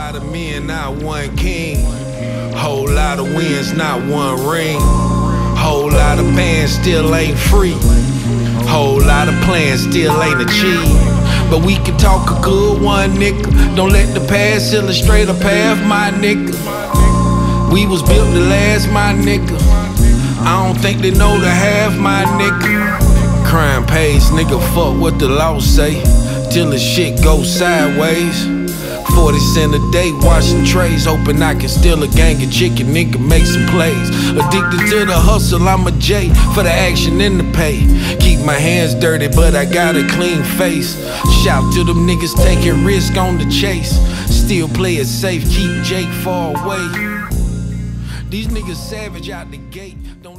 lot of men, not one king. Whole lot of wins, not one ring. Whole lot of bands, still ain't free. Whole lot of plans, still ain't achieved. But we can talk a good one, nigga. Don't let the past illustrate a path, my nigga. We was built to last, my nigga. I don't think they know the half, my nigga. Crime pays, nigga, fuck what the law say. Till the shit goes sideways. 40 cents a day, washing trays, hoping I can steal a gang of chicken, nigga, make some plays. Addicted to the hustle, I'm a J, for the action and the pay. Keep my hands dirty, but I got a clean face. Shout to them niggas taking risk on the chase. Still play it safe, keep Jake far away. These niggas savage out the gate. Don't